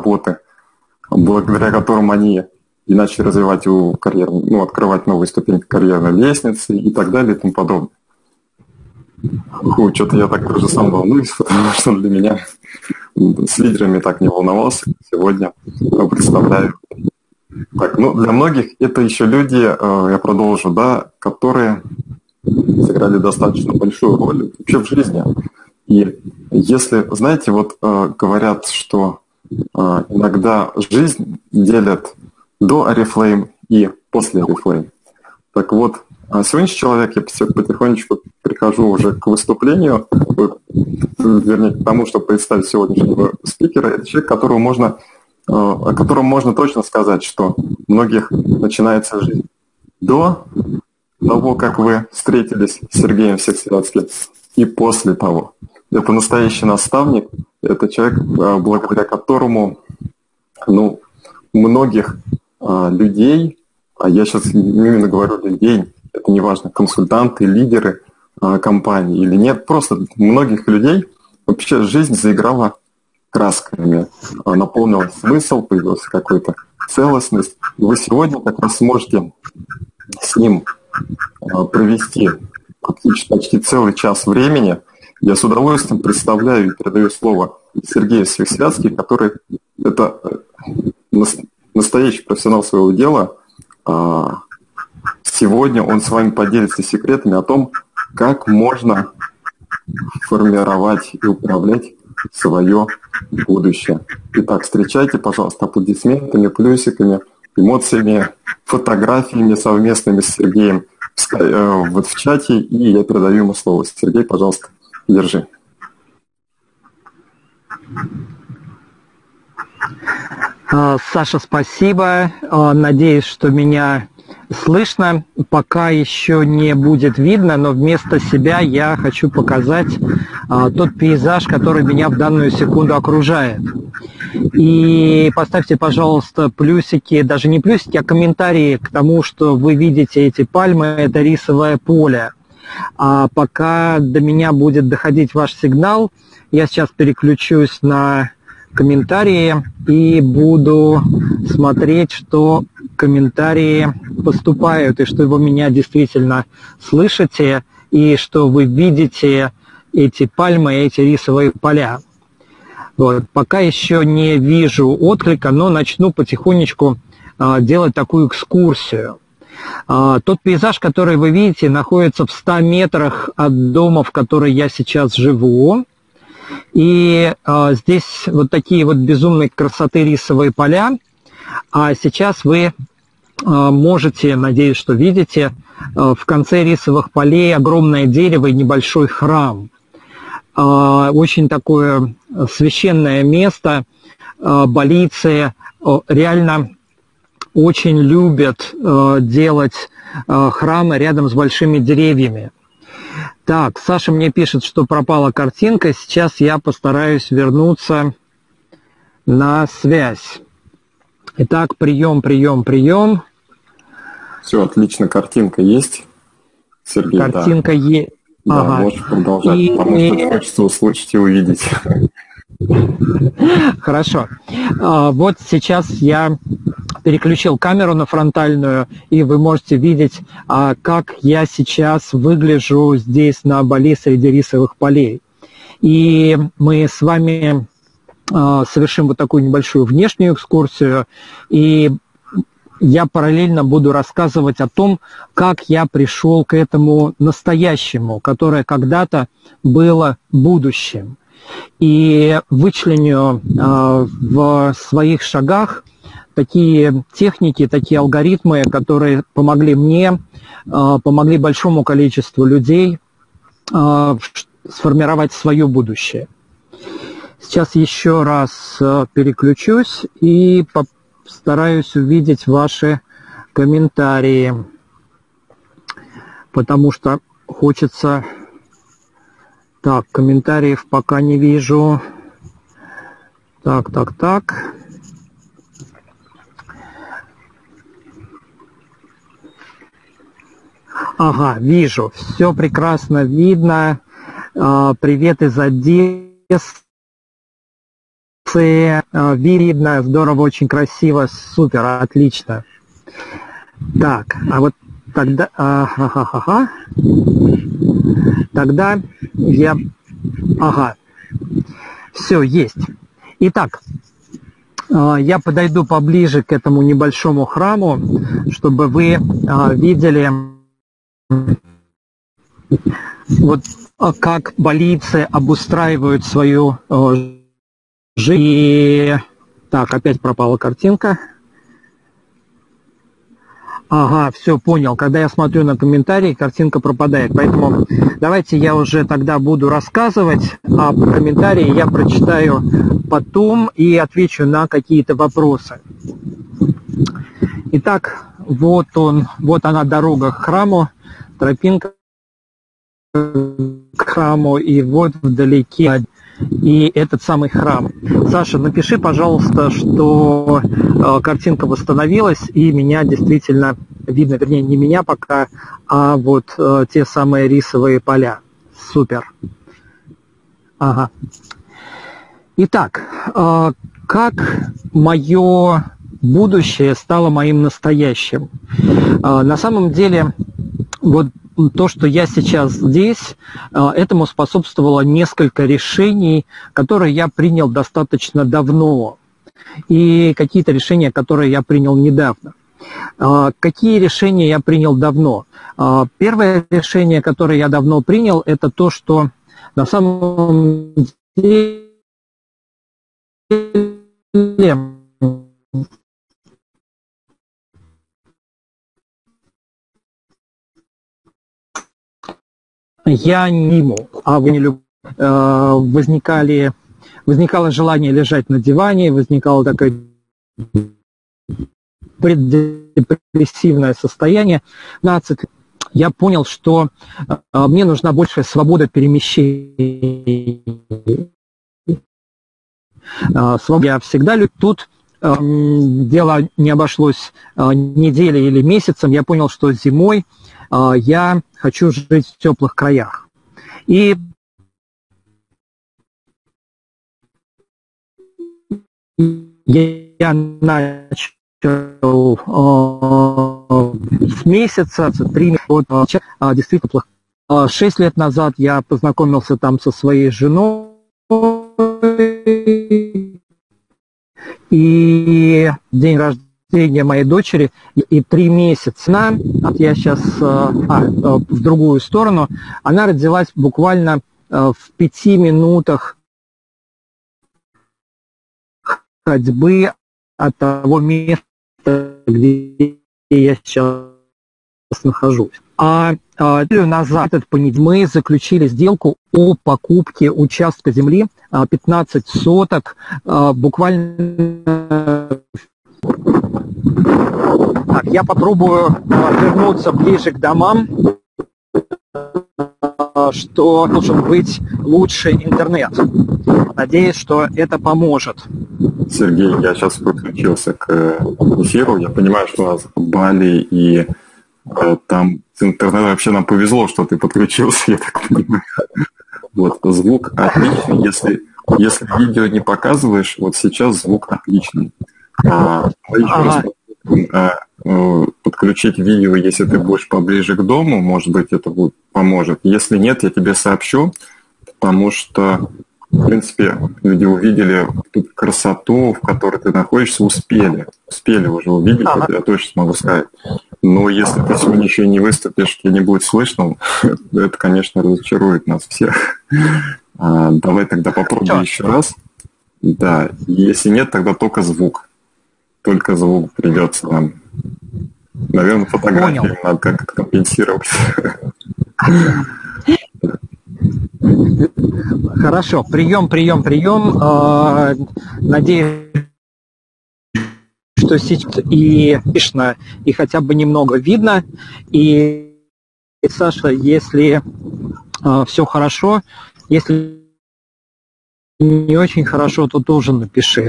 работы, благодаря которым они и начали развивать карьеру, открывать новые ступени карьерной лестницы и так далее и тому подобное. Что-то я так тоже сам волнуюсь, потому что для меня с лидерами так не волновался. Сегодня представляю. Так, для многих это еще люди, я продолжу, да, которые сыграли достаточно большую роль вообще в жизни. И если, знаете, говорят, что иногда жизнь делят до Oriflame и после Oriflame. Так вот, сегодняшний человек, я потихонечку прихожу уже к выступлению, вернее, к тому, чтобы представить сегодняшнего спикера. Это человек, о котором можно точно сказать, что у многих начинается жизнь до того, как вы встретились с Сергеем Всесвятским, и после того. Это настоящий наставник, это человек, благодаря которому многих людей, а я сейчас именно говорю людей, это не важно, консультанты, лидеры компании или нет, просто многих людей вообще жизнь заиграла красками, наполнилась смысл, появился какой-то целостность. И вы сегодня как раз сможете с ним провести почти целый час времени. Я с удовольствием представляю и передаю слово Сергею Всесвятскому, который это настоящий профессионал своего дела. Сегодня он с вами поделится секретами о том, как можно формировать и управлять свое будущее. Итак, встречайте, пожалуйста, аплодисментами, плюсиками, эмоциями, фотографиями совместными с Сергеем в чате, и я передаю ему слово. Сергей, пожалуйста, держи. Саша, спасибо. Надеюсь, что меня слышно. Пока еще не будет видно, но вместо себя я хочу показать тот пейзаж, который меня в данную секунду окружает. И поставьте, пожалуйста, плюсики, даже не плюсики, а комментарии к тому, что вы видите эти пальмы, это рисовое поле. А пока до меня будет доходить ваш сигнал, я сейчас переключусь на комментарии и буду смотреть, что комментарии поступают, и что вы меня действительно слышите, и что вы видите эти пальмы, эти рисовые поля. Пока еще не вижу отклика, но начну потихонечку делать такую экскурсию. Тот пейзаж, который вы видите, находится в 100 метрах от дома, в котором я сейчас живу. И здесь такие безумной красоты рисовые поля. А сейчас вы можете, надеюсь, что видите, в конце рисовых полей огромное дерево и небольшой храм. Очень такое священное место. Балийцы реально очень любят делать храмы рядом с большими деревьями. Так, Саша мне пишет, что пропала картинка. Сейчас я постараюсь вернуться на связь. Итак, прием. Все, отлично, картинка есть. Сергей, картинка есть. Да, ага. Можешь продолжать, потому что хочется услышать и увидеть. Хорошо. Вот сейчас я переключил камеру на фронтальную, и вы можете видеть, как я сейчас выгляжу здесь на Бали среди рисовых полей. И мы с вами совершим такую небольшую внешнюю экскурсию, и я параллельно буду рассказывать о том, как я пришел к этому настоящему, которое когда-то было будущим. И вычленю в своих шагах такие техники, такие алгоритмы, которые помогли мне, помогли большому количеству людей сформировать свое будущее. Сейчас еще раз переключусь и постараюсь увидеть ваши комментарии, потому что хочется... Так, комментариев пока не вижу. Так. Ага, вижу. Все прекрасно видно. Привет из Одессы. границы, видно, здорово, очень красиво, супер, отлично. Так, а вот тогда, тогда я, все, есть. Итак, я подойду поближе к этому небольшому храму, чтобы вы видели, вот как балийцы обустраивают свою жизнь. И... Так, опять пропала картинка. Ага, все, понял. Когда я смотрю на комментарии, картинка пропадает. Поэтому давайте я уже тогда буду рассказывать, а комментарии я прочитаю потом и отвечу на какие-то вопросы. Итак, вот она дорога к храму, тропинка к храму, и вот вдалеке и этот самый храм. Саша, напиши, пожалуйста, что картинка восстановилась, и меня действительно видно, вернее, не меня пока, а вот те самые рисовые поля. Супер. Ага. Итак, как мое будущее стало моим настоящим? На самом деле, вот то, что я сейчас здесь, этому способствовало несколько решений, которые я принял достаточно давно, и какие-то решения, которые я принял недавно. Какие решения я принял давно? Первое решение, которое я давно принял, это то, что на самом деле я не ему, а вы не люблю. Возникало желание лежать на диване, возникало такое преддепрессивное состояние. 15 лет я понял, что мне нужна большая свобода перемещений. Я всегда люблю. Тут дело не обошлось неделей или месяцем. Я понял, что зимой я хочу жить в теплых краях. И я начал с месяца, 3 года, действительно плохо. 6 лет назад я познакомился там со своей женой, и день рождения моей дочери, и 3 месяца, я сейчас в другую сторону, она родилась буквально в 5 минутах ходьбы от того места, где я сейчас нахожусь. Неделю назад, этот понедельник, мы заключили сделку о покупке участка земли 15 соток, буквально. Так, я попробую вернуться ближе к домам, что должен быть лучше интернет. Надеюсь, что это поможет. Сергей, я сейчас подключился к эфиру. Я понимаю, что у нас Бали, и там с интернетом вообще нам повезло, что ты подключился, я так понимаю. Вот, звук отличный. Если видео не показываешь, вот сейчас звук отличный. Подключить видео, если ты будешь поближе к дому, может быть, это поможет. Если нет, я тебе сообщу, потому что, в принципе, люди увидели тут красоту, в которой ты находишься, успели уже увидеть, это я точно смогу сказать. Но если ты сегодня еще и не выступишь, и не будет слышно, это, конечно, разочарует нас всех. Давай тогда попробуем еще раз. Да, если нет, тогда только звук. Только звук придется нам. Наверное, фотографии надо как-то компенсировать. Хорошо, прием. Надеюсь, что сейчас и слышно, и хотя бы немного видно. И, Саша, если все хорошо, если не очень хорошо, то тоже напиши.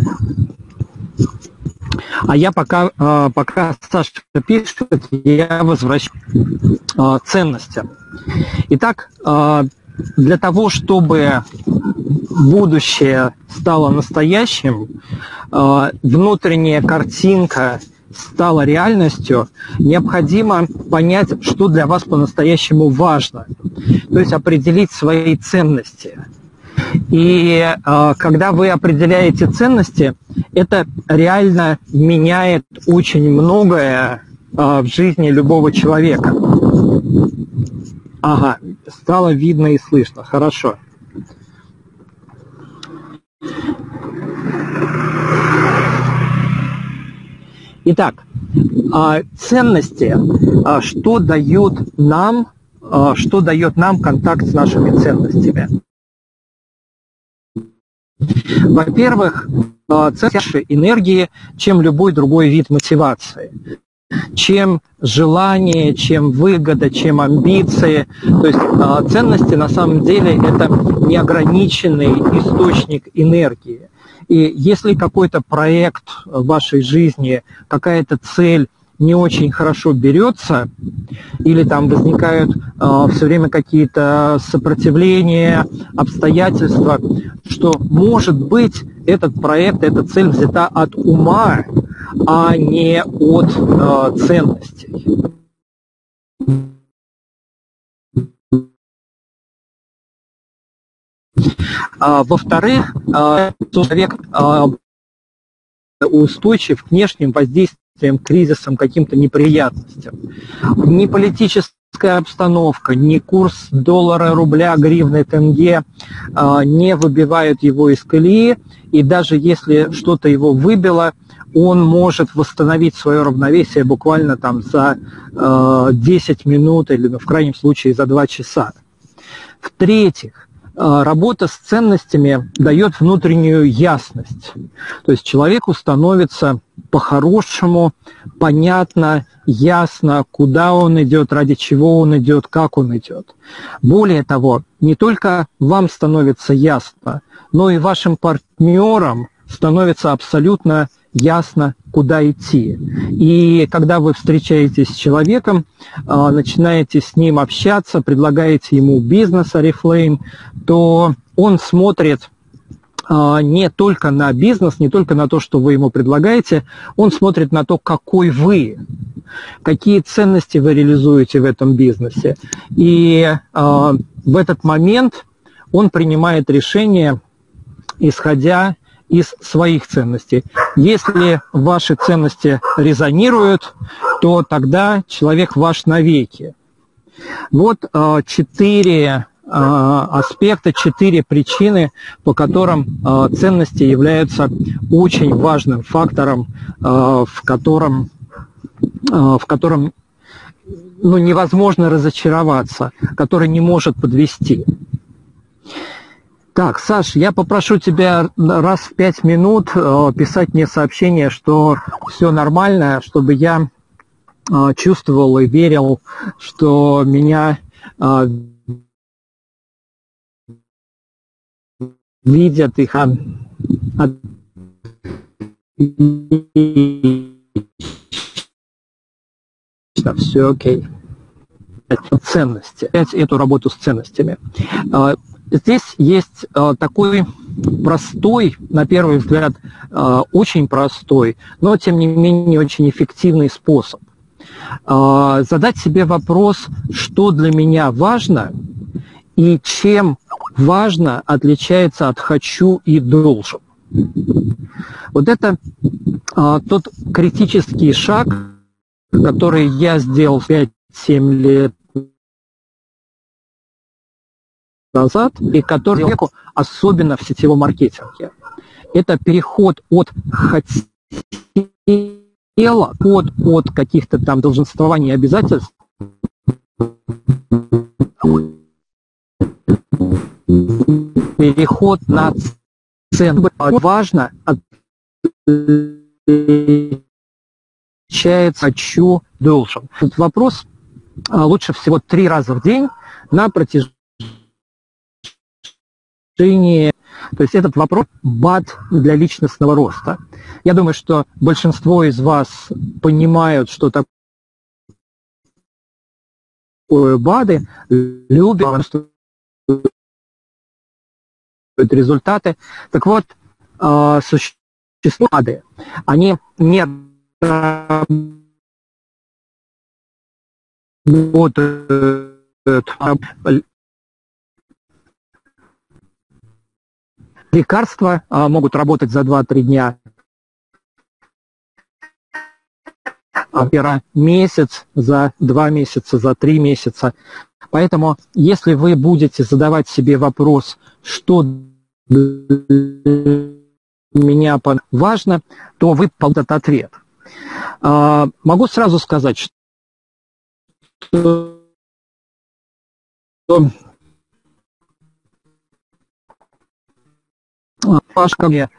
А я пока Саша пишет, я возвращаю ценности. Итак, для того, чтобы будущее стало настоящим, внутренняя картинка стала реальностью, необходимо понять, что для вас по-настоящему важно, то есть определить свои ценности. И когда вы определяете ценности, это реально меняет очень многое в жизни любого человека. Ага, стало видно и слышно, хорошо. Итак, ценности, что дает нам контакт с нашими ценностями? Во-первых, ценности энергии, чем любой другой вид мотивации. Чем желание, чем выгода, чем амбиции. То есть ценности на самом деле это неограниченный источник энергии. И если какой-то проект в вашей жизни, какая-то цель не очень хорошо берется, или там возникают все время какие-то сопротивления, обстоятельства, что, может быть, этот проект, эта цель взята от ума, а не от ценностей. Во-вторых, человек устойчив к внешним воздействиям, кризисам, каким-то неприятностям. Ни политическая обстановка, ни курс доллара, рубля, гривны, тенге не выбивают его из колеи, и даже если что-то его выбило, он может восстановить свое равновесие буквально там за 10 минут или, в крайнем случае, за 2 часа. В-третьих, работа с ценностями дает внутреннюю ясность. То есть человеку становится по-хорошему понятно, ясно, куда он идет, ради чего он идет, как он идет. Более того, не только вам становится ясно, но и вашим партнерам становится абсолютно ясно, куда идти. И когда вы встречаетесь с человеком, начинаете с ним общаться, предлагаете ему бизнес Oriflame, то он смотрит не только на бизнес, не только на то, что вы ему предлагаете, он смотрит на то, какой вы, какие ценности вы реализуете в этом бизнесе. И в этот момент он принимает решение, исходя из своих ценностей. Если ваши ценности резонируют, то тогда человек ваш навеки. Вот 4 аспекта, 4 причины, по которым ценности являются очень важным фактором, в котором невозможно разочароваться, который не может подвести. Так, Саш, я попрошу тебя раз в 5 минут писать мне сообщение, что все нормально, чтобы я чувствовал и верил, что меня видят их. Все окей. Ценности. Эту работу с ценностями. Здесь есть такой простой, на первый взгляд, очень простой, но тем не менее очень эффективный способ. Задать себе вопрос, что для меня важно и чем важно отличается от «хочу» и «должен». Вот это тот критический шаг, который я сделал 5-7 лет назад, и который человеку, особенно в сетевом маркетинге, это переход от хотела, от каких-то там долженствований и обязательств переход на цену. Важно отличается «хочу», «должен». Этот вопрос лучше всего 3 раза в день на протяжении. То есть этот вопрос БАД для личностного роста. Я думаю, что большинство из вас понимают, что такое БАДы, любят, что результаты. Так вот, существуют, они не работают. Лекарства могут работать за 2-3 дня, месяц, за 2 месяца, за 3 месяца. Поэтому, если вы будете задавать себе вопрос, что для меня важно, то вы получите этот ответ. Могу сразу сказать, что ваш ко мне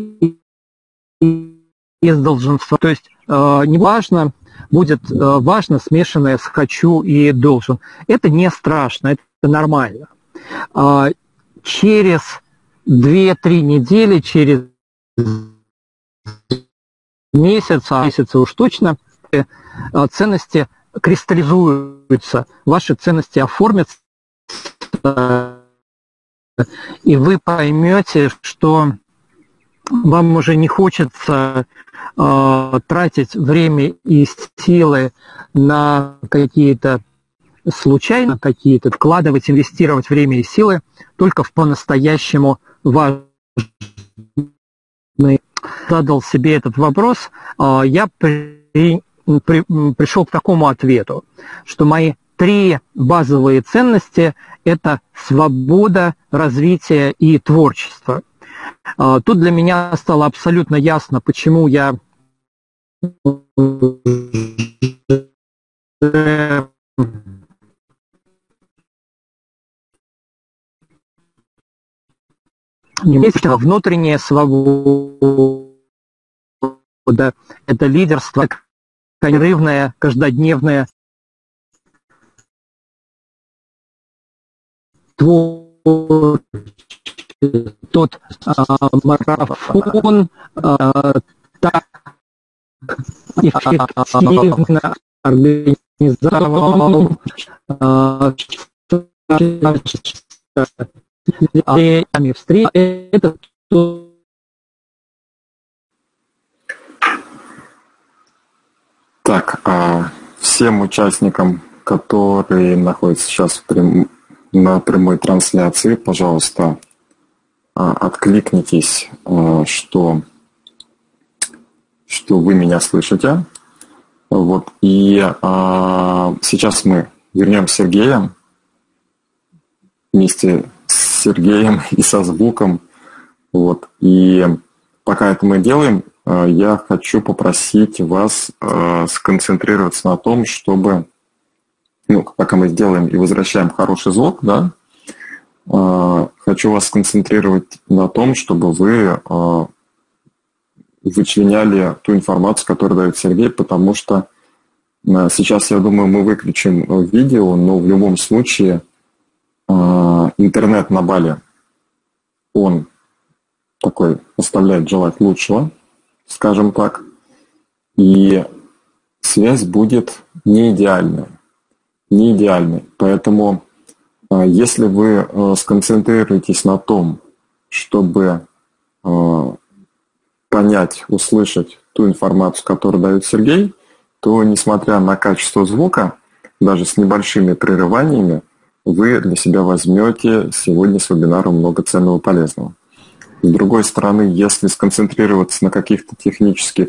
из долженства, то есть не важно, будет важно смешанное с хочу и должен. Это не страшно, это нормально. Через 2-3 недели, через месяц уж точно, ценности кристаллизуются, ваши ценности оформятся, и вы поймете, что вам уже не хочется тратить время и силы на какие-то случайно, вкладывать, инвестировать время и силы только в по-настоящему важные. Задал себе этот вопрос, я пришел к такому ответу, что мои 3 базовые ценности – это свобода, развитие и творчество. Тут для меня стало абсолютно ясно, почему я внутренняя свобода, это лидерство, непрерывное, каждодневное тот марафон так эффективно организовал встречи. Это Так, всем участникам, которые находятся сейчас на прямой трансляции, пожалуйста, откликнитесь, что вы меня слышите. Вот. И сейчас мы вернем Сергея вместе с Сергеем и со звуком. Вот. И пока это мы делаем, я хочу попросить вас сконцентрироваться на том, чтобы, пока мы сделаем и возвращаем хороший звук, да, хочу вас сконцентрировать на том, чтобы вы вычленяли ту информацию, которую дает Сергей, потому что сейчас, я думаю, мы выключим видео, но в любом случае интернет на Бали, он такой оставляет желать лучшего, скажем так, и связь будет не идеальной. Поэтому если вы сконцентрируетесь на том, чтобы понять, услышать ту информацию, которую дает Сергей, то, несмотря на качество звука, даже с небольшими прерываниями, вы для себя возьмете сегодня с вебинара много ценного и полезного. С другой стороны, если сконцентрироваться на каких-то технических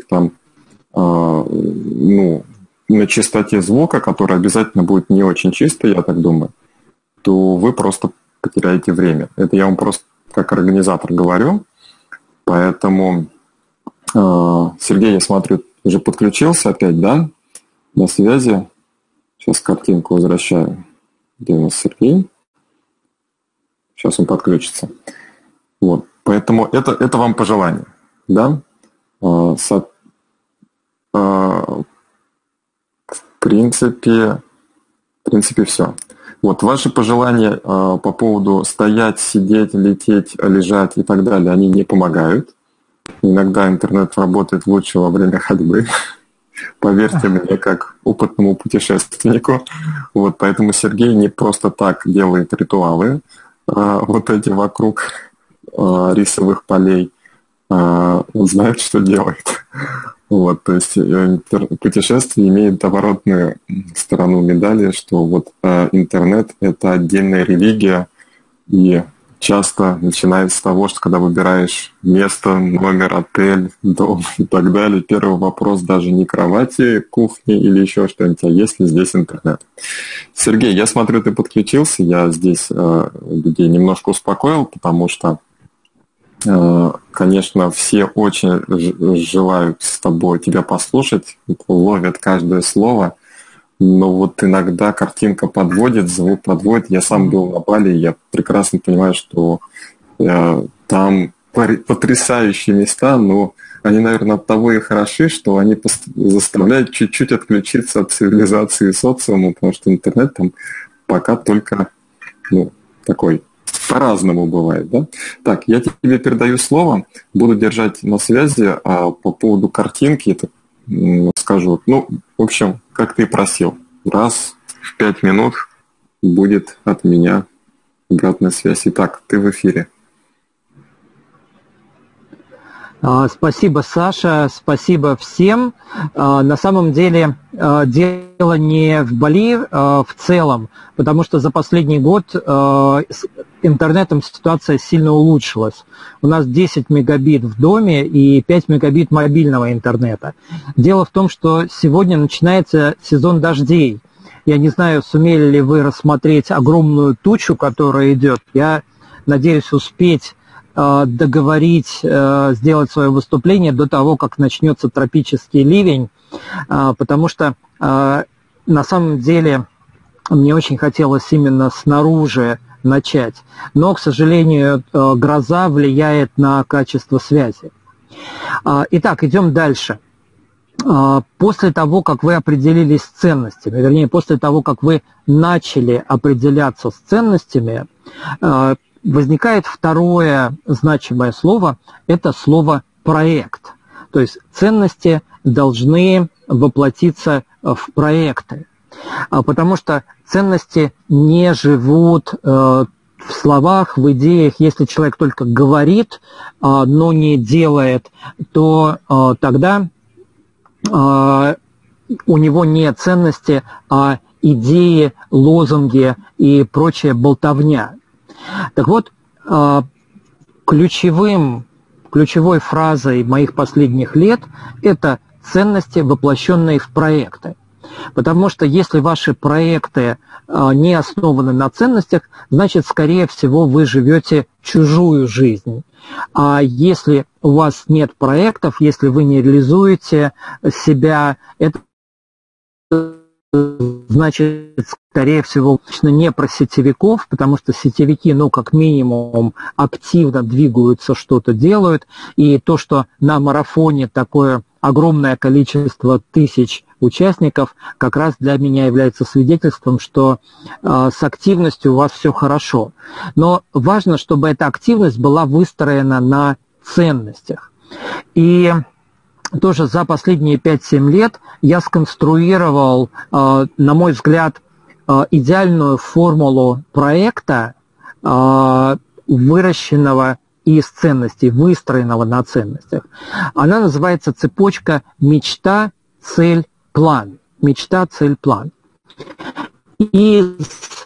на частоте звука, которая обязательно будет не очень чистой, я так думаю, то вы просто потеряете время. Это я вам просто как организатор говорю. Поэтому Сергей, я смотрю, уже подключился опять, да, на связи. Сейчас картинку возвращаю. Где у нас Сергей? Сейчас он подключится. Вот. Поэтому это вам пожелание, да? В принципе, все. Вот ваши пожелания по поводу стоять, сидеть, лететь, лежать и так далее, они не помогают. Иногда интернет работает лучше во время ходьбы. Поверьте мне, как опытному путешественнику. Вот, поэтому Сергей не просто так делает ритуалы. вот эти вокруг рисовых полей, он знает, что делает. Вот, то есть путешествие имеет оборотную сторону медали, что вот интернет — это отдельная религия, и часто начинается с того, что когда выбираешь место, номер, отель, дом и так далее, первый вопрос даже не кровати, кухни или еще что-нибудь, а есть ли здесь интернет. Сергей, я смотрю, ты подключился, я здесь людей немножко успокоил, потому что конечно, все очень желают с тобой тебя послушать, ловят каждое слово, но вот иногда картинка подводит, звук подводит. Я сам был на Бали, я прекрасно понимаю, что там потрясающие места, но они, наверное, от того и хороши, что они заставляют чуть-чуть отключиться от цивилизации и социума, потому что интернет там пока только такой по-разному бывает, да? Так, я тебе передаю слово, буду держать на связи, а по поводу картинки это, скажу. В общем, как ты просил, раз в 5 минут будет от меня обратная связь. Итак, ты в эфире. Спасибо, Саша, спасибо всем. На самом деле дело не в Бали в целом, потому что за последний год с интернетом ситуация сильно улучшилась. У нас 10 мегабит в доме и 5 мегабит мобильного интернета. Дело в том, что сегодня начинается сезон дождей. Я не знаю, сумели ли вы рассмотреть огромную тучу, которая идет. Я надеюсь успеть договорить, сделать свое выступление до того, как начнется тропический ливень, потому что на самом деле мне очень хотелось именно снаружи начать, но, к сожалению, гроза влияет на качество связи. Итак, идем дальше. После того, как вы определились с ценностями, вернее, после того, как вы начали определяться с ценностями, возникает второе значимое слово – это слово «проект». То есть ценности должны воплотиться в проекты, потому что ценности не живут в словах, в идеях. Если человек только говорит, но не делает, то тогда у него не ценности, а идеи, лозунги и прочая болтовня. Так вот, ключевой фразой моих последних лет – это ценности, воплощенные в проекты. Потому что если ваши проекты не основаны на ценностях, значит, скорее всего, вы живете чужую жизнь. А если у вас нет проектов, если вы не реализуете себя, это значит, скорее всего, не про сетевиков, потому что сетевики, как минимум, активно двигаются, что-то делают, и то, что на марафоне такое огромное количество тысяч участников, как раз для меня является свидетельством, что с активностью у вас все хорошо. Но важно, чтобы эта активность была выстроена на ценностях. И тоже за последние 5-7 лет я сконструировал, на мой взгляд, идеальную формулу проекта, выращенного из ценностей, выстроенного на ценностях. Она называется цепочка мечта, цель, план. Мечта, цель, план. Из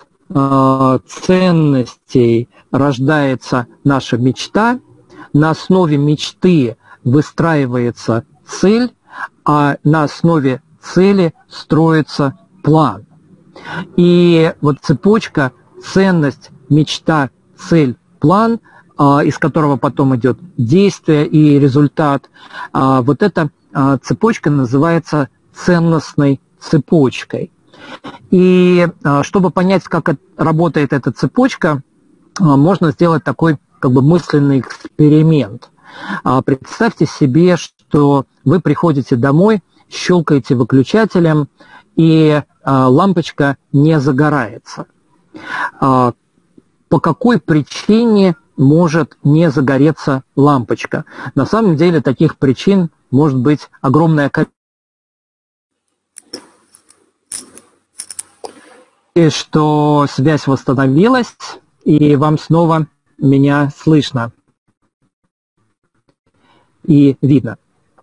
ценностей рождается наша мечта, на основе мечты выстраивается цель, а на основе цели строится план. И вот цепочка ценность, мечта, цель, план, из которого потом идет действие и результат, вот эта цепочка называется ценностной цепочкой. И чтобы понять, как работает эта цепочка, можно сделать такой мысленный эксперимент. Представьте себе, что вы приходите домой, щелкаете выключателем, и лампочка не загорается. По какой причине может не загореться лампочка? На самом деле таких причин может быть огромное количество. Что связь восстановилась, и вам снова меня слышно и видно.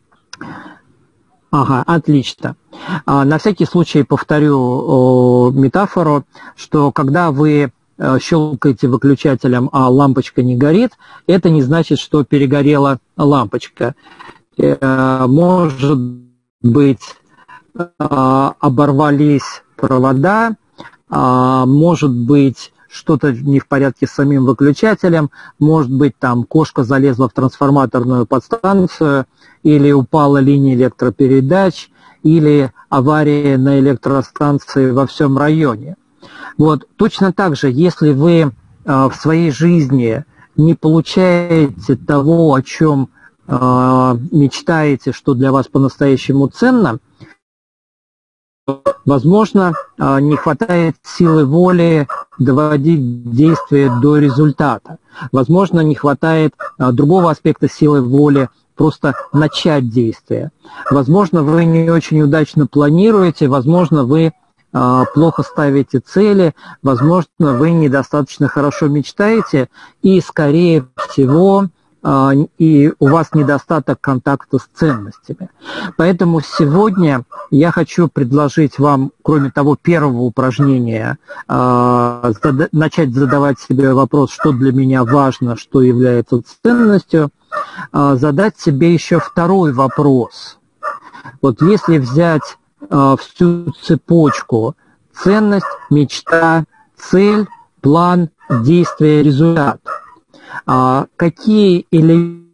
Ага, отлично. На всякий случай повторю метафору, что когда вы щелкаете выключателем, а лампочка не горит, это не значит, что перегорела лампочка. Может быть, оборвались провода, может быть, что-то не в порядке с самим выключателем, может быть, там кошка залезла в трансформаторную подстанцию, или упала линия электропередач, или авария на электростанции во всем районе. Вот. Точно так же, если вы в своей жизни не получаете того, о чем мечтаете, что для вас по-настоящему ценно, возможно, не хватает силы воли доводить действие до результата. Возможно, не хватает другого аспекта силы воли просто начать действие. Возможно, вы не очень удачно планируете, возможно, вы плохо ставите цели, возможно, вы недостаточно хорошо мечтаете, и, скорее всего, и у вас недостаток контакта с ценностями. Поэтому сегодня я хочу предложить вам, кроме того первого упражнения, начать задавать себе вопрос, что для меня важно, что является ценностью, задать себе еще второй вопрос. Вот если взять всю цепочку: ценность, мечта, цель, план, действие, результат, какие элементы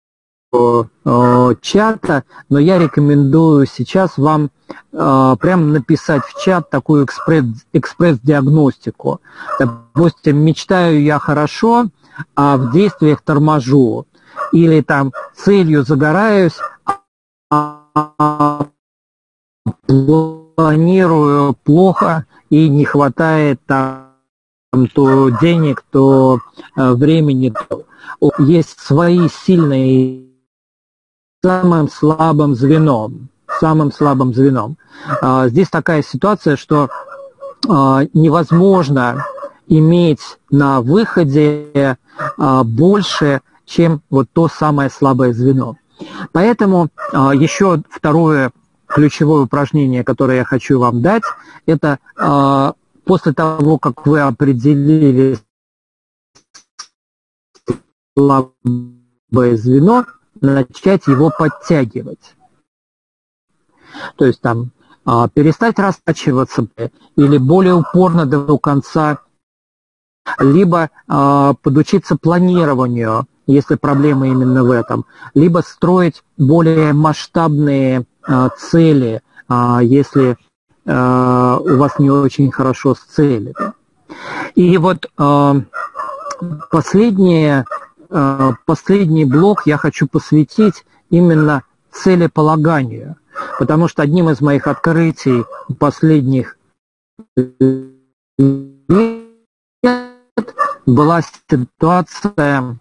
чата, но я рекомендую сейчас вам прямо написать в чат такую экспресс-диагностику. Допустим, мечтаю я хорошо, а в действиях торможу. Или там целью загораюсь, а планирую плохо и не хватает там то денег, то времени. Есть свои сильные самым слабым звеном. Здесь такая ситуация, что невозможно иметь на выходе больше, чем вот то самое слабое звено. Поэтому еще второе ключевое упражнение, которое я хочу вам дать, это после того, как вы определили слабое звено, начать его подтягивать. То есть там перестать раскачиваться или более упорно до конца, либо подучиться планированию, если проблема именно в этом, либо строить более масштабные цели, если у вас не очень хорошо с целями. И вот последний блок я хочу посвятить именно целеполаганию, потому что одним из моих открытий последних лет была ситуация,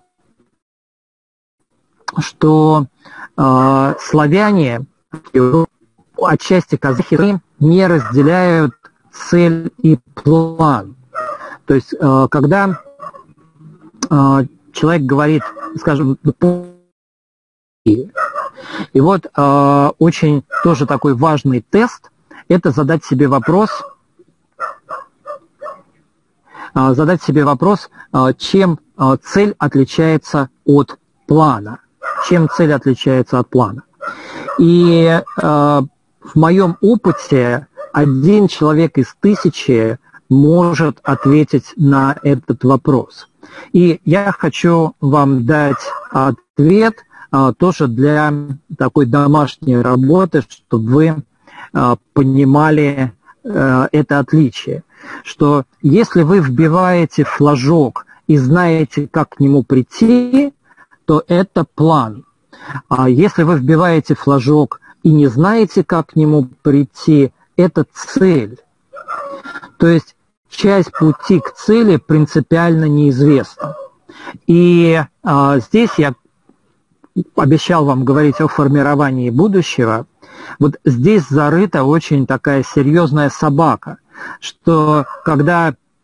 что славяне, отчасти казахи, не разделяют цель и план. То есть, когда человек говорит, скажем, и вот очень тоже такой важный тест – это задать себе вопрос, чем цель отличается от плана. Чем цель отличается от плана. И в моем опыте один человек из 1000 может ответить на этот вопрос. И я хочу вам дать ответ тоже для такой домашней работы, чтобы вы понимали это отличие. Что если вы вбиваете флажок и знаете, как к нему прийти, то это план. А если вы вбиваете флажок и не знаете, как к нему прийти, это цель. То есть часть пути к цели принципиально неизвестна. И здесь я обещал вам говорить о формировании будущего. Вот здесь зарыта очень такая серьезная собака, что когда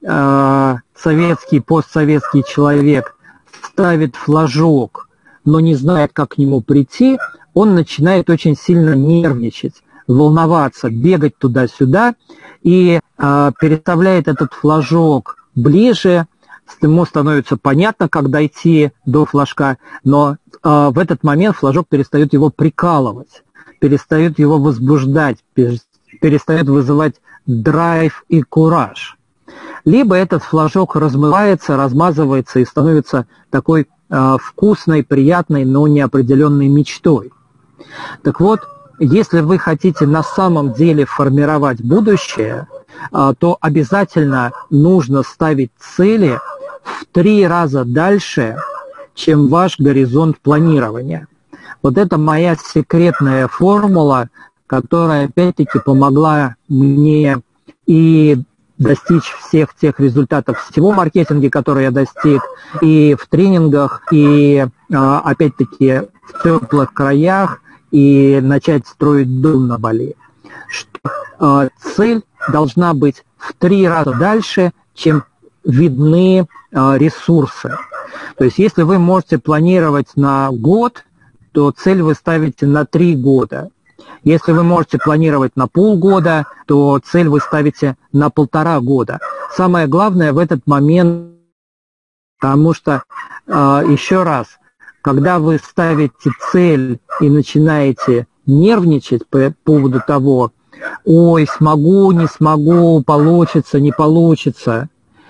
советский, постсоветский человек ставит флажок, но не знает, как к нему прийти, он начинает очень сильно нервничать, волноваться, бегать туда-сюда и переставляет этот флажок ближе, ему становится понятно, как дойти до флажка, но в этот момент флажок перестает его прикалывать, перестает его возбуждать, перестает вызывать драйв и кураж. Либо этот флажок размывается, размазывается и становится такой вкусной, приятной, но неопределенной мечтой. Так вот, если вы хотите на самом деле формировать будущее, то обязательно нужно ставить цели в 3 раза дальше, чем ваш горизонт планирования. Вот это моя секретная формула, которая опять-таки помогла мне и достичь всех тех результатов в сетевом маркетинге, которые я достиг, и в тренингах, и опять-таки в теплых краях, и начать строить дом на Бали. Что цель должна быть в 3 раза дальше, чем видны ресурсы. То есть если вы можете планировать на год, то цель вы ставите на 3 года. Если вы можете планировать на полгода, то цель вы ставите на 1,5 года. Самое главное в этот момент, потому что, еще раз, когда вы ставите цель и начинаете нервничать по поводу того, ой, смогу, не смогу, получится, не получится,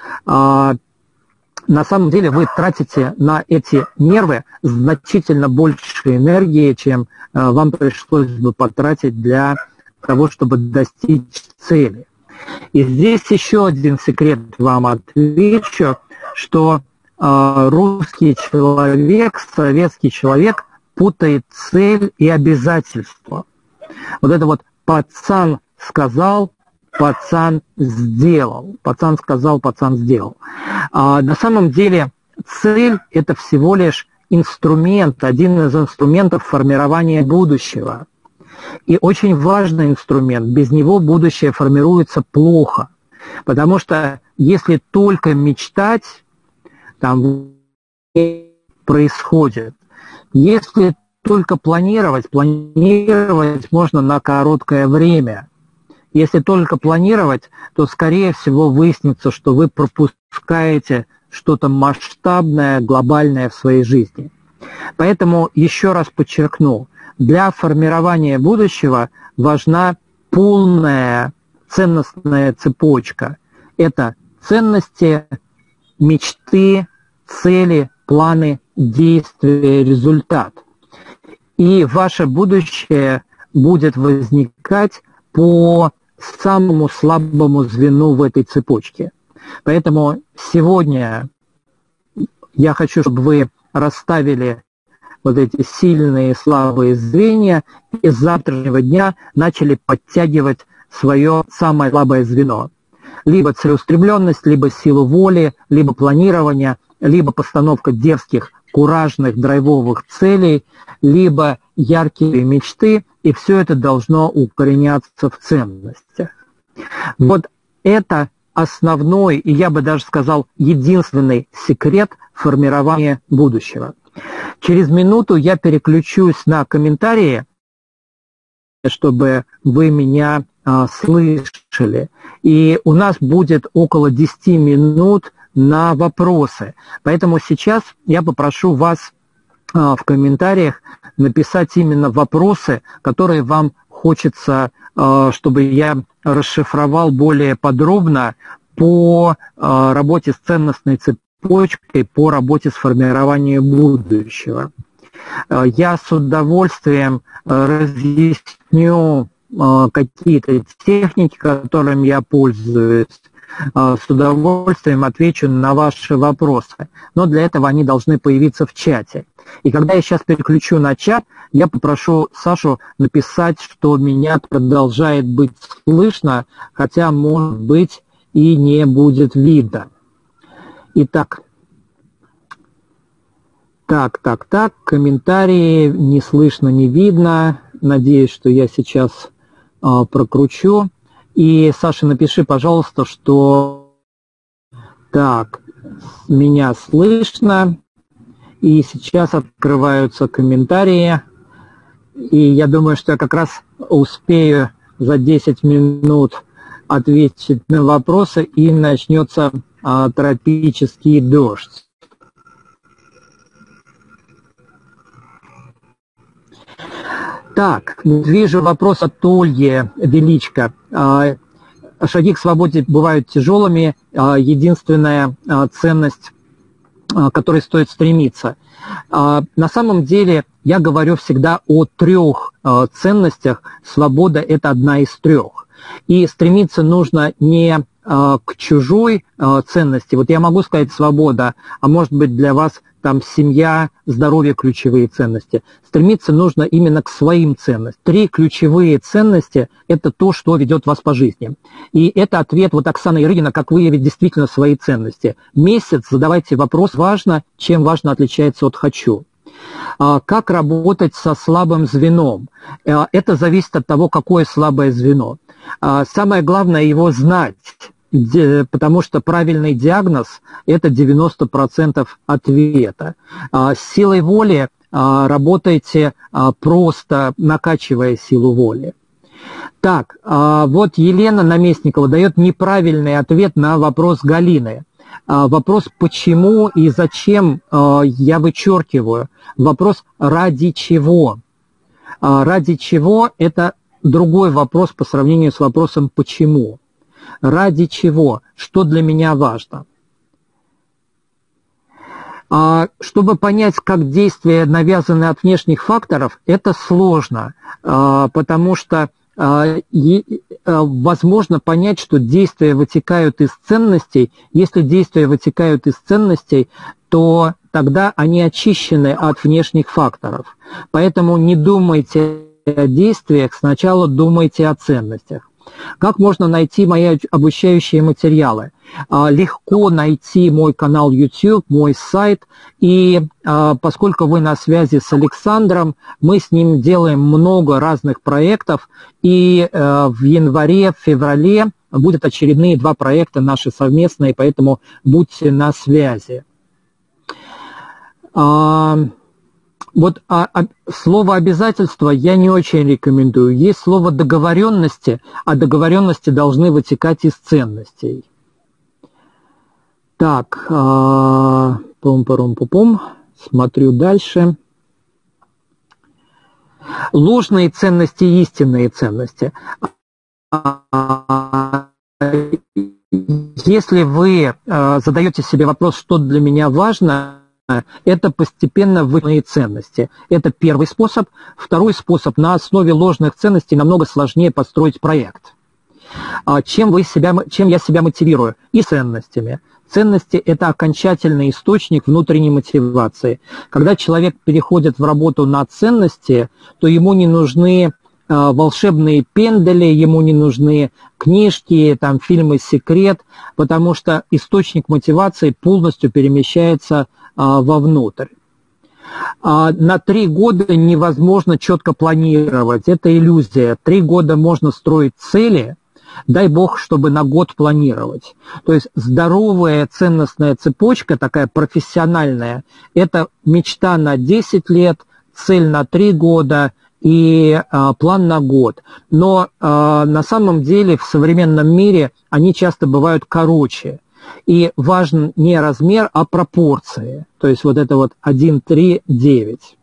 на самом деле вы тратите на эти нервы значительно больше энергии, чем вам пришлось бы потратить для того, чтобы достичь цели. И здесь еще один секрет вам отвечу, что русский человек, советский человек путает цель и обязательство. Вот это вот пацан сказал, пацан сделал. Пацан сказал, пацан сделал. На самом деле цель – это всего лишь инструмент, один из инструментов формирования будущего. И очень важный инструмент. Без него будущее формируется плохо. Потому что если только мечтать, там происходит. Если только планировать можно на короткое время. Если только планировать, то, скорее всего, выяснится, что вы пропускаете что-то масштабное, глобальное в своей жизни. Поэтому еще раз подчеркну, для формирования будущего важна полная ценностная цепочка. Это ценности, мечты, цели, планы, действия, результат. И ваше будущее будет возникать по самому слабому звену в этой цепочке. Поэтому сегодня я хочу, чтобы вы расставили вот эти сильные и слабые звенья и с завтрашнего дня начали подтягивать свое самое слабое звено. Либо целеустремленность, либо силу воли, либо планирование, либо постановка дерзких, куражных, драйвовых целей, либо яркие мечты, и все это должно укореняться в ценностях. Вот это основной, и я бы даже сказал, единственный секрет формирования будущего. Через минуту я переключусь на комментарии, чтобы вы меня слышали. И у нас будет около 10 минут на вопросы. Поэтому сейчас я попрошу вас в комментариях написать именно вопросы, которые вам хочется, чтобы я расшифровал более подробно по работе с ценностной цепочкой, по работе с формированием будущего. Я с удовольствием разъясню какие-то техники, которыми я пользуюсь, с удовольствием отвечу на ваши вопросы. Но для этого они должны появиться в чате. И когда я сейчас переключу на чат, я попрошу Сашу написать, что меня продолжает быть слышно, хотя, может быть, и не будет видно. Итак. Так. Комментарии не слышно, не видно. Надеюсь, что я сейчас прокручу. И, Саша, напиши, пожалуйста, что Так, меня слышно, и сейчас открываются комментарии, и я думаю, что я как раз успею за 10 минут ответить на вопросы, и начнется тропический дождь. Так, вижу вопрос от Ольги Величко. Шаги к свободе бывают тяжелыми. Единственная ценность, к которой стоит стремиться. На самом деле я говорю всегда о 3 ценностях. Свобода – это одна из 3. И стремиться нужно не к чужой ценности. Вот я могу сказать свобода, а может быть для вас там семья, здоровье – ключевые ценности. Стремиться нужно именно к своим ценностям. 3 ключевые ценности – это то, что ведет вас по жизни. И это ответ вот Оксаны Ярыгина, как выявить действительно свои ценности. Месяц задавайте вопрос, важно, чем важно отличается от «хочу». Как работать со слабым звеном? Это зависит от того, какое слабое звено. Самое главное его знать, потому что правильный диагноз – это 90% ответа. С силой воли работайте просто, накачивая силу воли. Так, вот Елена Наместникова дает неправильный ответ на вопрос Галины. Вопрос «почему» и «зачем» я вычеркиваю. Вопрос «ради чего?». «Ради чего» – это другой вопрос по сравнению с вопросом «почему?». Ради чего? Что для меня важно? Чтобы понять, как действия навязаны от внешних факторов, это сложно, потому что возможно понять, что действия вытекают из ценностей. Если действия вытекают из ценностей, то тогда они очищены от внешних факторов. Поэтому не думайте о действиях, сначала думайте о ценностях. Как можно найти мои обучающие материалы? Легко найти мой канал YouTube, мой сайт. И поскольку вы на связи с Александром, мы с ним делаем много разных проектов. И в январе, в феврале будут очередные 2 проекта наши совместные, поэтому будьте на связи. Вот слово «обязательство» я не очень рекомендую. Есть слово «договоренности», а договоренности должны вытекать из ценностей. Так, пум-парум-пум-пум, смотрю дальше. Ложные ценности и истинные ценности. Если вы задаете себе вопрос, что для меня важно, это постепенно выявленные ценности. Это первый способ. Второй способ: на основе ложных ценностей намного сложнее построить проект. Чем я себя мотивирую? И ценностями. Ценности – это окончательный источник внутренней мотивации. Когда человек переходит в работу на ценности, то ему не нужны волшебные пендали, ему не нужны книжки, там, фильмы «Секрет», потому что источник мотивации полностью перемещается вовнутрь. На 3 года невозможно четко планировать, это иллюзия. 3 года можно строить цели, дай бог, чтобы на год планировать. То есть здоровая ценностная цепочка, такая профессиональная, это мечта на 10 лет, цель на 3 года и план на год. Но на самом деле в современном мире они часто бывают короче. И важен не размер, а пропорции. То есть вот это вот 1, 3, 9.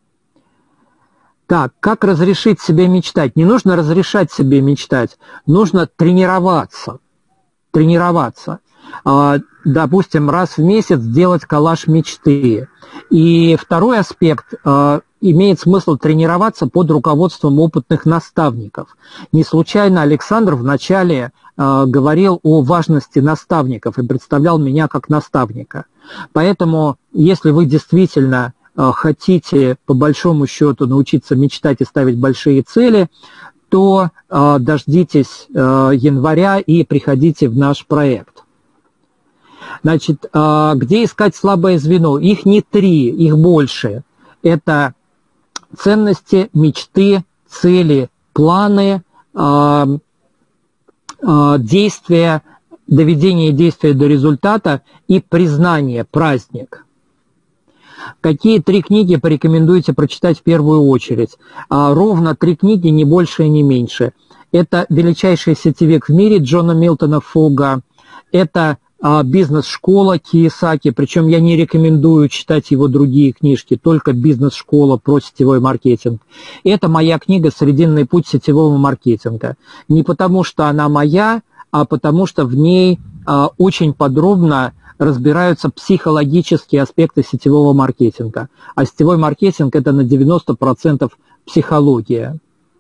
Так, как разрешить себе мечтать? Не нужно разрешать себе мечтать, нужно тренироваться. Тренироваться. Допустим, раз в месяц делать коллаж мечты. И второй аспект, имеет смысл тренироваться под руководством опытных наставников. Не случайно Александр вначале говорил о важности наставников и представлял меня как наставника. Поэтому, если вы действительно хотите, по большому счету, научиться мечтать и ставить большие цели, то дождитесь января и приходите в наш проект. Значит, где искать слабое звено? Их не 3, их больше. Это ценности, мечты, цели, планы, действия доведение действия до результата и признание, праздник. Какие 3 книги порекомендуете прочитать в первую очередь? Ровно 3 книги, не больше и не меньше. Это «Величайший сетевик в мире» Джона Милтона Фога, это «Бизнес-школа» Кийосаки, причем я не рекомендую читать его другие книжки, только «Бизнес-школа» про сетевой маркетинг. Это моя книга «Срединный путь сетевого маркетинга». Не потому, что она моя, а потому что в ней очень подробно разбираются психологические аспекты сетевого маркетинга. А сетевой маркетинг – это на 90% психология.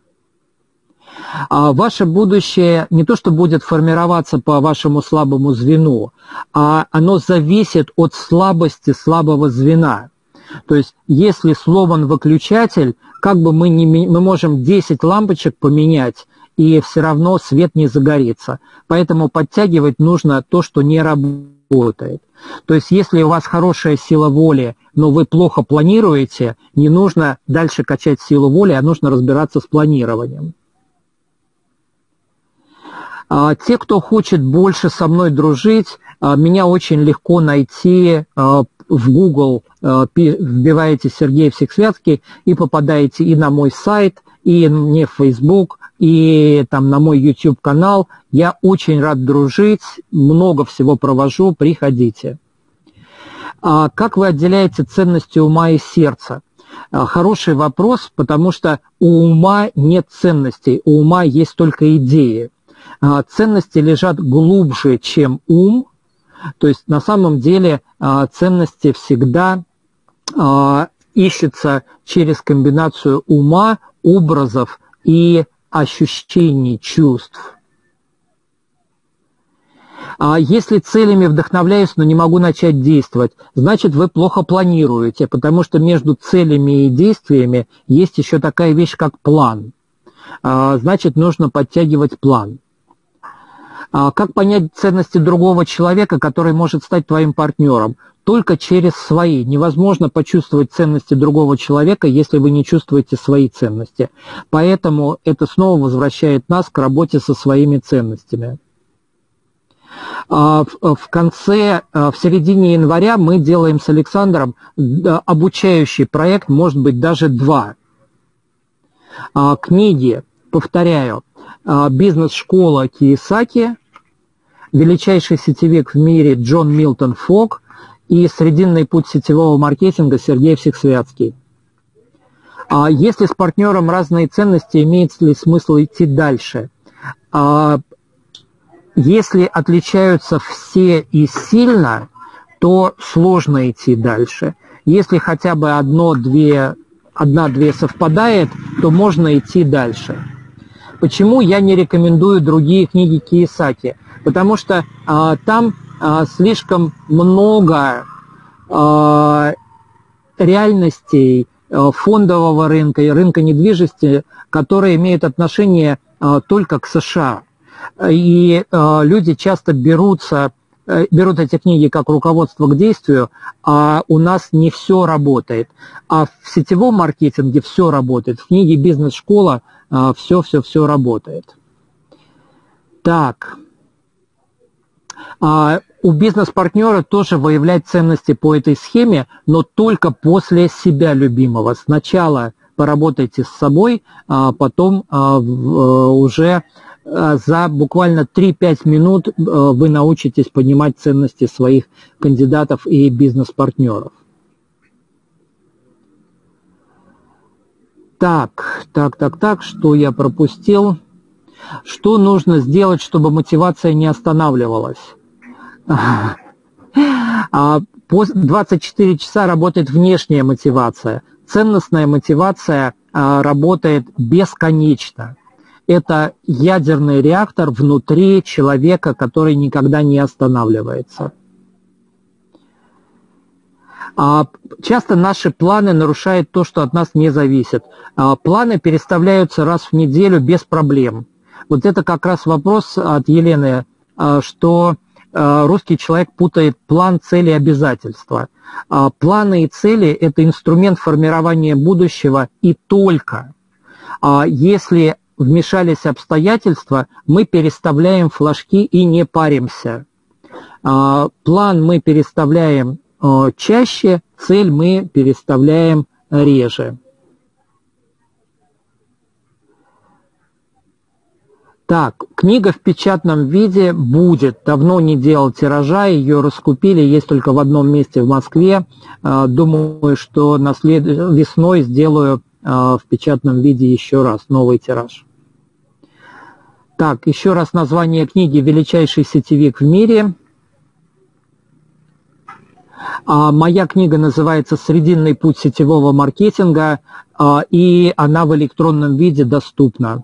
Ваше будущее не то, что будет формироваться по вашему слабому звену, а оно зависит от слабости слабого звена. То есть, если сломан выключатель, как бы мы можем 10 лампочек поменять, и все равно свет не загорится. Поэтому подтягивать нужно то, что не работает. То есть, если у вас хорошая сила воли, но вы плохо планируете, не нужно дальше качать силу воли, а нужно разбираться с планированием. Те, кто хочет больше со мной дружить, меня очень легко найти в Google, вбиваете Сергей Всехсвятский и попадаете и на мой сайт, и мне в Facebook, и там на мой YouTube-канал. Я очень рад дружить, много всего провожу, приходите. Как вы отделяете ценности ума и сердца? Хороший вопрос, потому что у ума нет ценностей, у ума есть только идеи. Ценности лежат глубже, чем ум, то есть на самом деле ценности всегда ищутся через комбинацию ума, образов и ощущений, чувств. Если целями вдохновляюсь, но не могу начать действовать, значит, вы плохо планируете, потому что между целями и действиями есть еще такая вещь, как план. Значит, нужно подтягивать план. Как понять ценности другого человека, который может стать твоим партнером? Только через свои. Невозможно почувствовать ценности другого человека, если вы не чувствуете свои ценности. Поэтому это снова возвращает нас к работе со своими ценностями. В середине января мы делаем с Александром обучающий проект, может быть, даже 2. Книги, повторяю, «Бизнес-школа» Кийосаки, «Величайший сетевик в мире» Джон Милтон Фог и «Срединный путь сетевого маркетинга» Сергей Всехсвятский. Если с партнером разные ценности, имеет ли смысл идти дальше? Если отличаются все и сильно, то сложно идти дальше. Если хотя бы одна-две совпадает, то можно идти дальше. Почему я не рекомендую другие книги Кийосаки? Потому что там слишком много реальностей фондового рынка и рынка недвижимости, которые имеют отношение только к США. И люди часто берут эти книги как руководство к действию, а у нас не все работает. А в сетевом маркетинге все работает. В книге «Бизнес-школа» все работает. Так. У бизнес-партнера тоже выявлять ценности по этой схеме, но только после себя любимого. Сначала поработайте с собой, а потом уже за буквально 3-5 минут вы научитесь понимать ценности своих кандидатов и бизнес-партнеров. Так, что я пропустил? Что нужно сделать, чтобы мотивация не останавливалась? 24 часа работает внешняя мотивация. Ценностная мотивация работает бесконечно. Это ядерный реактор внутри человека, который никогда не останавливается. Часто наши планы нарушают то, что от нас не зависит. Планы переставляются раз в неделю без проблем. Вот это как раз вопрос от Елены, что русский человек путает план, цели и обязательства. Планы и цели – это инструмент формирования будущего и только. Если вмешались обстоятельства, мы переставляем флажки и не паримся. План мы переставляем чаще, цель мы переставляем реже. Так, книга в печатном виде будет. Давно не делал тиража, ее раскупили, есть только в одном месте в Москве. Думаю, что весной сделаю в печатном виде еще раз новый тираж. Так, еще раз название книги «Величайший сетевик в мире». Моя книга называется «Срединный путь сетевого маркетинга», и она в электронном виде доступна.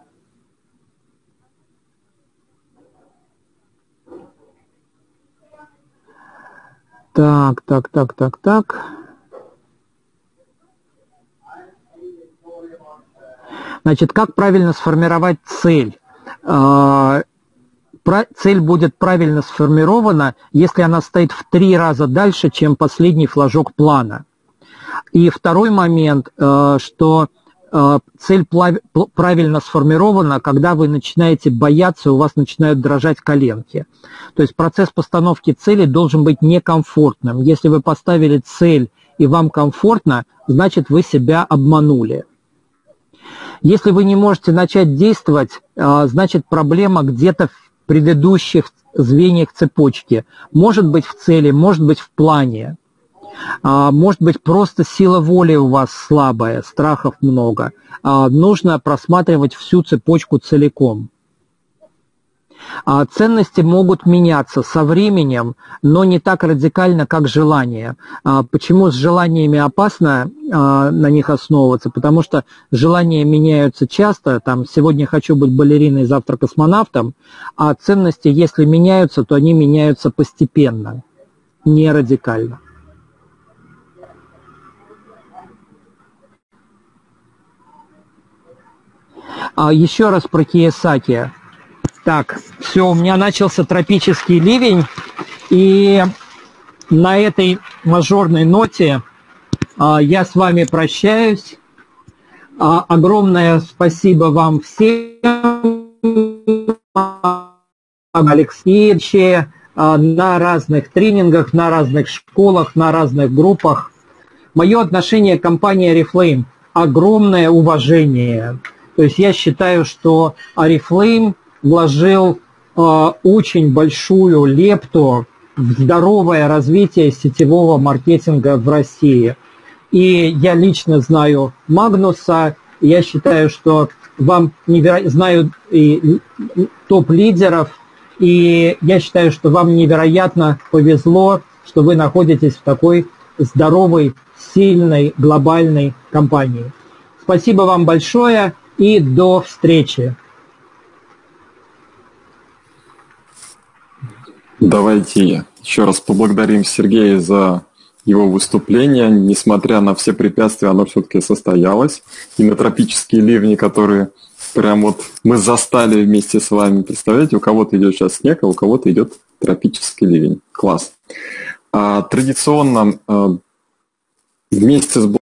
Так. Значит, как правильно сформировать цель? Цель будет правильно сформирована, если она стоит в 3 раза дальше, чем последний флажок плана. И второй момент, что цель правильно сформирована, когда вы начинаете бояться, у вас начинают дрожать коленки. То есть процесс постановки цели должен быть некомфортным. Если вы поставили цель и вам комфортно, значит вы себя обманули. Если вы не можете начать действовать, значит проблема где-то в предыдущих звеньях цепочки. Может быть в цели, может быть в плане. Может быть, просто сила воли у вас слабая, страхов много. Нужно просматривать всю цепочку целиком. Ценности могут меняться со временем, но не так радикально, как желания. Почему с желаниями опасно на них основываться? Потому что желания меняются часто. Там, сегодня хочу быть балериной, завтра космонавтом. А ценности, если меняются, то они меняются постепенно, не радикально. Еще раз про Кийосаки. Так, все, у меня начался тропический ливень, и на этой мажорной ноте я с вами прощаюсь. Огромное спасибо вам всем, Алексей, на разных тренингах, на разных школах, на разных группах. Мое отношение к компании Oriflame – огромное уважение. То есть я считаю, что Oriflame вложил очень большую лепту в здоровое развитие сетевого маркетинга в России. И я лично знаю Магнуса, я считаю, что вам знаю и топ-лидеров, и я считаю, что вам невероятно повезло, что вы находитесь в такой здоровой, сильной, глобальной компании. Спасибо вам большое. И до встречи. Давайте еще раз поблагодарим Сергея за его выступление. Несмотря на все препятствия, оно все-таки состоялось. И на тропические ливни, которые прям вот мы застали вместе с вами. Представляете, у кого-то идет сейчас снег, а у кого-то идет тропический ливень. Класс. Традиционно вместе с